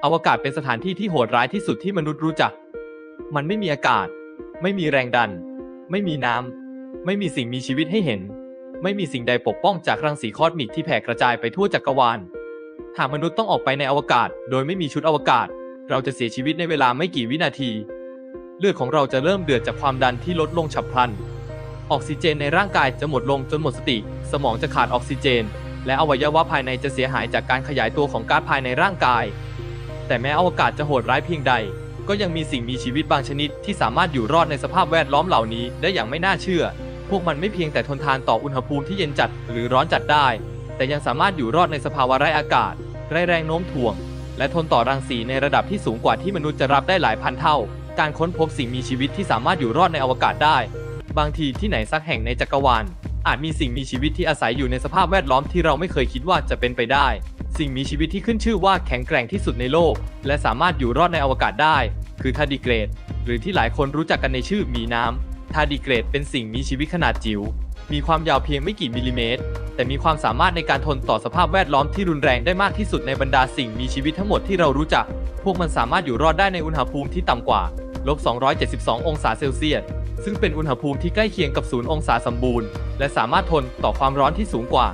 อวกาศเป็นสถานที่ที่โหดร้ายที่สุดที่มนุษย์รู้จักมันไม่มีอากาศไม่มีแรงดันไม่มีน้ำไม่มีสิ่งมีชีวิตให้เห็นไม่มีสิ่งใดปกป้องจากรังสีคอสมิกที่แผ่กระจายไปทั่วจักรวาลหากมนุษย์ต้องออกไปในอวกาศโดยไม่มีชุดอวกาศเราจะเสียชีวิตในเวลาไม่กี่วินาทีเลือดของเราจะเริ่มเดือดจากความดันที่ลดลงฉับพลันออกซิเจนในร่างกายจะหมดลงจนหมดสติสมองจะขาดออกซิเจนและอวัยวะภายในจะเสียหายจากการขยายตัวของก๊าซภายในร่างกายแต่แม้อวกาศจะโหดร้ายเพียงใดก็ยังมีสิ่งมีชีวิตบางชนิดที่สามารถอยู่รอดในสภาพแวดล้อมเหล่านี้ได้อย่างไม่น่าเชื่อพวกมันไม่เพียงแต่ทนทานต่ออุณหภูมิที่เย็นจัดหรือร้อนจัดได้แต่ยังสามารถอยู่รอดในสภาวะไร้อากาศไร้แรงโน้มถ่วงและทนต่อรังสีในระดับที่สูงกว่าที่มนุษย์จะรับได้หลายพันเท่าการค้นพบสิ่งมีชีวิตที่สามารถอยู่รอดในอวกาศได้บางทีที่ไหนสักแห่งในจักรวาลอาจมีสิ่งมีชีวิตที่อาศัยอยู่ในสภาพแวดล้อมที่เราไม่เคยคิดว่าจะเป็นไปได้สิ่งมีชีวิตที่ขึ้นชื่อว่าแข็งแกร่งที่สุดในโลกและสามารถอยู่รอดในอวกาศได้คือทาร์ดิเกรดหรือที่หลายคนรู้จักกันในชื่อหมีน้ำทาร์ดิเกรดเป็นสิ่งมีชีวิตขนาดจิ๋วมีความยาวเพียงไม่กี่มิลลิเมตรแต่มีความสามารถในการทนต่อสภาพแวดล้อมที่รุนแรงได้มากที่สุดในบรรดาสิ่งมีชีวิตทั้งหมดที่เรารู้จักพวกมันสามารถอยู่รอดได้ในอุณหภูมิที่ต่ำกว่า-272 องศาเซลเซียสซึ่งเป็นอุณหภูมิที่ใกล้เคียงกับ0 องศาสมบูรณ์และสามารถทนต่อความร้อนที่สูงกว่า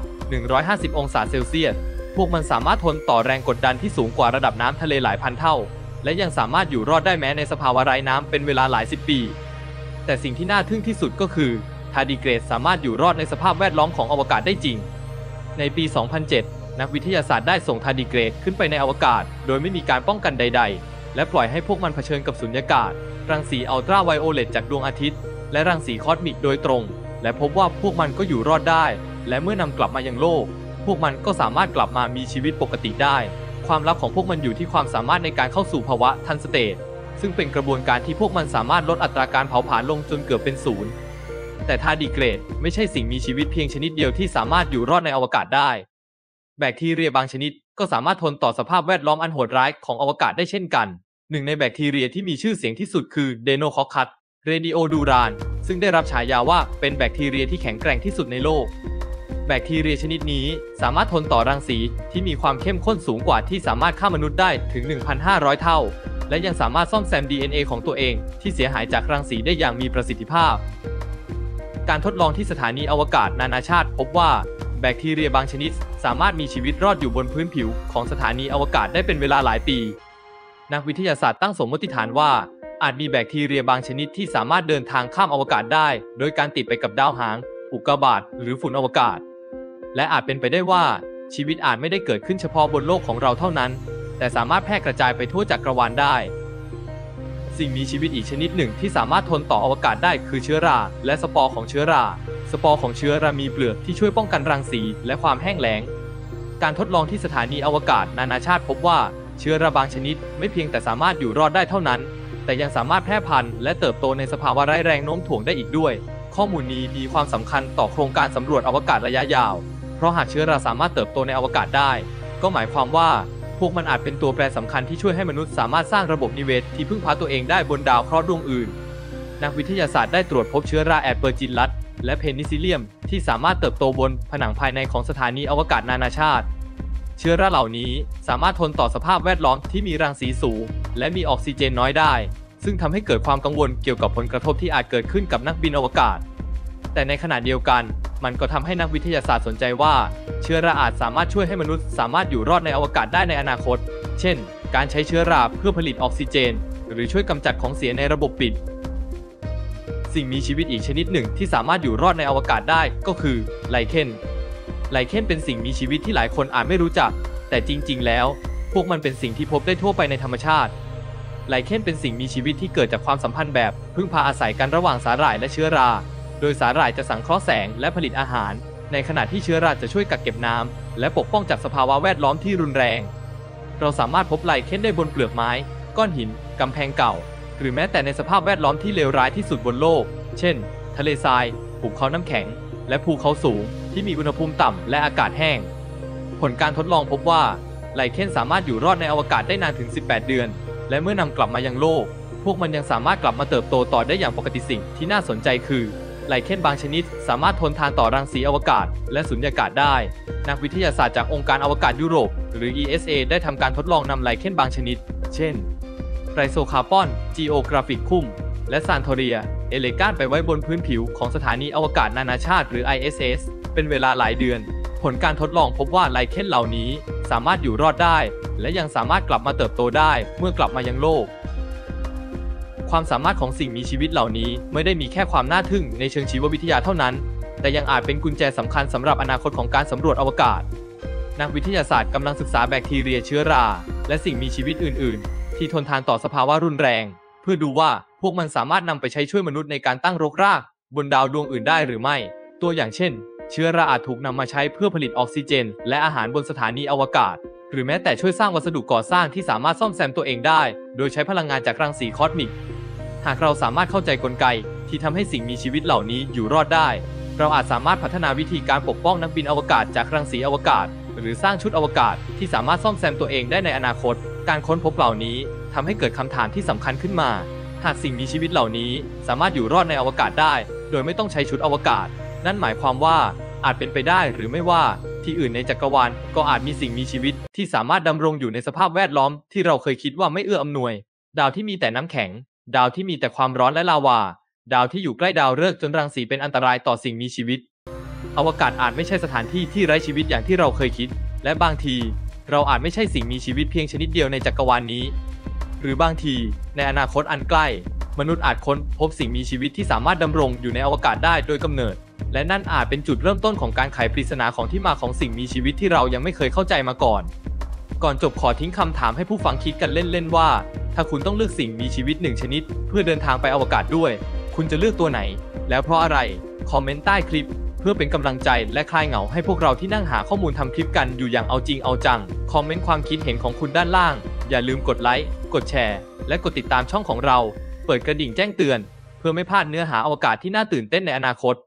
150 องศาเซลเซียสพวกมันสามารถทนต่อแรงกดดันที่สูงกว่าระดับน้ำทะเลหลายพันเท่าและยังสามารถอยู่รอดได้แม้ในสภาวะไร้น้ำเป็นเวลาหลายสิบปีแต่สิ่งที่น่าทึ่งที่สุดก็คือทาร์ดิเกรดสามารถอยู่รอดในสภาพแวดล้อมของอวกาศได้จริงในปี 2007 นักวิทยาศาสตร์ได้ส่งทาร์ดิเกรดขึ้นไปในอวกาศโดยไม่มีการป้องกันใดๆและปล่อยให้พวกมันเผชิญกับสุญญากาศรังสีอัลตราไวโอเลตจากดวงอาทิตย์และรังสีคอสมิกโดยตรงและพบว่าพวกมันก็อยู่รอดได้และเมื่อนำกลับมายังโลกพวกมันก็สามารถกลับมามีชีวิตปกติได้ความลับของพวกมันอยู่ที่ความสามารถในการเข้าสู่ภาวะทันสเตทซึ่งเป็นกระบวนการที่พวกมันสามารถลดอัตราการเผาผลาญลงจนเกือบเป็นศูนย์แต่ทาร์ดิเกรดไม่ใช่สิ่งมีชีวิตเพียงชนิดเดียวที่สามารถอยู่รอดในอวกาศได้แบคทีเรียบางชนิดก็สามารถทนต่อสภาพแวดล้อมอันโหดร้ายของอวกาศได้เช่นกันหนึ่งในแบคทีเรียที่มีชื่อเสียงที่สุดคือเดโนคอคัสเรดิโอดูรานซึ่งได้รับฉายาว่าเป็นแบคทีเรียที่แข็งแกร่งที่สุดในโลกแบคทีเรียชนิดนี้สามารถทนต่อรังสีที่มีความเข้มข้นสูงกว่าที่สามารถฆ่ามนุษย์ได้ถึง 1,500 เท่าและยังสามารถซ่อมแซม DNA ของตัวเองที่เสียหายจากรังสีได้อย่างมีประสิทธิภาพการทดลองที่สถานีอวกาศนานาชาติพบว่าแบคทีเรียบางชนิดสามารถมีชีวิตรอดอยู่บนพื้นผิวของสถานีอวกาศได้เป็นเวลาหลายปีนักวิทยาศาสตร์ตั้งสมมติฐานว่าอาจมีแบคทีเรียบางชนิดที่สามารถเดินทางข้ามอวกาศได้โดยการติดไปกับดาวหางอุกกาบาตหรือฝุ่นอวกาศและอาจเป็นไปได้ว่าชีวิตอาจไม่ได้เกิดขึ้นเฉพาะบนโลกของเราเท่านั้นแต่สามารถแพร่กระจายไปทั่วจักรวาลได้สิ่งมีชีวิตอีกชนิดหนึ่งที่สามารถทนต่ออวกาศได้คือเชื้อราและสปอร์ของเชื้อราสปอร์ของเชื้อรามีเปลือกที่ช่วยป้องกันรังสีและความแห้งแล้งการทดลองที่สถานีอวกาศนานาชาติพบว่าเชื้อราบางชนิดไม่เพียงแต่สามารถอยู่รอดได้เท่านั้นแต่ยังสามารถแพร่พันธุ์และเติบโตในสภาวะไร้แรงโน้มถ่วงได้อีกด้วยข้อมูลนี้มีความสำคัญต่อโครงการสำรวจอวกาศระยะยาวเพราะหากเชื้อราสามารถเติบโตในอวกาศได้ก็หมายความว่าพวกมันอาจเป็นตัวแปรสำคัญที่ช่วยให้มนุษย์สามารถสร้างระบบนิเวศที่พึ่งพาตัวเองได้บนดาวเคราะห์ดวงอื่นนักวิทยาศาสตร์ได้ตรวจพบเชื้อราแอดเปอร์จิลลัสและเพนิซิลเลียมที่สามารถเติบโตบนผนังภายในของสถานีอวกาศนานาชาติเชื้อราเหล่านี้สามารถทนต่อสภาพแวดล้อมที่มีรังสีสูงและมีออกซิเจนน้อยได้ซึ่งทำให้เกิดความกังวลเกี่ยวกับผลกระทบที่อาจเกิดขึ้นกับนักบินอวกาศแต่ในขณะเดียวกันมันก็ทำให้นักวิทยาศาสตร์สนใจว่าเชื้อราอาจสามารถช่วยให้มนุษย์สามารถอยู่รอดในอวกาศได้ในอนาคตเช่นการใช้เชื้อราเพื่อผลิตออกซิเจนหรือช่วยกำจัดของเสียในระบบปิดสิ่งมีชีวิตอีกชนิดหนึ่งที่สามารถอยู่รอดในอวกาศได้ก็คือไลเคนเป็นสิ่งมีชีวิตที่หลายคนอาจไม่รู้จักแต่จริงๆแล้วพวกมันเป็นสิ่งที่พบได้ทั่วไปในธรรมชาติไลเคนเป็นสิ่งมีชีวิตที่เกิดจากความสัมพันธ์แบบพึ่งพาอาศัยกันระหว่างสาหร่ายและเชื้อราโดยสาหร่ายจะสังเคราะห์แสงและผลิตอาหารในขณะที่เชื้อราจะช่วยกักเก็บน้ำและปกป้องจากสภาวะแวดล้อมที่รุนแรงเราสามารถพบไลเคนได้บนเปลือกไม้ก้อนหินกำแพงเก่าหรือแม้แต่ในสภาพแวดล้อมที่เลวร้ายที่สุดบนโลกเช่นทะเลทรายภูเขาน้ำแข็งและภูเขาสูงที่มีอุณหภูมิต่ำและอากาศแห้งผลการทดลองพบว่าไลเคนสามารถอยู่รอดในอวกาศได้นานถึง18 เดือนและเมื่อนำกลับมายังโลกพวกมันยังสามารถกลับมาเติบโตต่อได้อย่างปกติสิ่งที่น่าสนใจคือไลเคนบางชนิดสามารถทนทานต่อรังสีอวกาศและสุญญากาศได้นักวิทยาศาสตร์จากองค์การอวกาศยุโรปหรือ ESA ได้ทำการทดลองนำไลเคนบางชนิด เช่นไรโซคาร์บอนจีโอกราฟิกคุมและซานโทเรียเอเลกานไปไว้บนพื้นผิวของสถานีอวกาศนานาชาติหรือ ISS เป็นเวลาหลายเดือนผลการทดลองพบว่าไลเคนเหล่านี้สามารถอยู่รอดได้และยังสามารถกลับมาเติบโตได้เมื่อกลับมายังโลกความสามารถของสิ่งมีชีวิตเหล่านี้ไม่ได้มีแค่ความน่าทึ่งในเชิงชีววิทยาเท่านั้นแต่ยังอาจเป็นกุญแจสำคัญสำหรับอนาคตของการสำรวจอวกาศนักวิทยาศาสตร์กำลังศึกษาแบคทีเรียเชื้อราและสิ่งมีชีวิตอื่นๆที่ทนทานต่อสภาวะรุนแรงเพื่อดูว่าพวกมันสามารถนำไปใช้ช่วยมนุษย์ในการตั้งรกรากบนดาวดวงอื่นได้หรือไม่ตัวอย่างเช่นเชื้อราอาจถูกนำมาใช้เพื่อผลิตออกซิเจนและอาหารบนสถานีอวกาศหรือแม้แต่ช่วยสร้างวัสดุก่อสร้างที่สามารถซ่อมแซมตัวเองได้โดยใช้พลังงานจากรังสีคอสมิกหากเราสามารถเข้าใจกลไกที่ทำให้สิ่งมีชีวิตเหล่านี้อยู่รอดได้เราอาจสามารถพัฒนาวิธีการปกป้องนักบินอวกาศจากรังสีอวกาศหรือสร้างชุดอวกาศที่สามารถซ่อมแซมตัวเองได้ในอนาคตการค้นพบเหล่านี้ทำให้เกิดคำถามที่สำคัญขึ้นมาหากสิ่งมีชีวิตเหล่านี้สามารถอยู่รอดในอวกาศได้โดยไม่ต้องใช้ชุดอวกาศนั่นหมายความว่าอาจเป็นไปได้หรือไม่ว่าที่อื่นในจักรวาลก็อาจมีสิ่งมีชีวิตที่สามารถดำรงอยู่ในสภาพแวดล้อมที่เราเคยคิดว่าไม่เอื้ออำนวยดาวที่มีแต่น้ำแข็งดาวที่มีแต่ความร้อนและลาวาดาวที่อยู่ใกล้ดาวฤกษ์จนรังสีเป็นอันตรายต่อสิ่งมีชีวิตอวกาศอาจไม่ใช่สถานที่ที่ไร้ชีวิตอย่างที่เราเคยคิดและบางทีเราอาจไม่ใช่สิ่งมีชีวิตเพียงชนิดเดียวในจักรวาลนี้หรือบางทีในอนาคตอันใกล้มนุษย์อาจค้นพบสิ่งมีชีวิตที่สามารถดำรงอยู่ในอวกาศได้โดยกำเนิดและนั่นอาจเป็นจุดเริ่มต้นของการไขปริศนาของที่มาของสิ่งมีชีวิตที่เรายังไม่เคยเข้าใจมาก่อนจบขอทิ้งคำถามให้ผู้ฟังคิดกันเล่นๆว่าถ้าคุณต้องเลือกสิ่งมีชีวิตหนึ่งชนิดเพื่อเดินทางไปอวกาศด้วยคุณจะเลือกตัวไหนแล้วเพราะอะไรคอมเมนต์ใต้คลิปเพื่อเป็นกำลังใจและคลายเหงาให้พวกเราที่นั่งหาข้อมูลทำคลิปกันอยู่อย่างเอาจริงเอาจังคอมเมนต์ความคิดเห็นของคุณด้านล่างอย่าลืมกดไลค์กดแชร์และกดติดตามช่องของเราเปิดกระดิ่งแจ้งเตือนเพื่อไม่พลาดเนื้อหาอวกาศที่น่าตื่นเต้นในอนาคต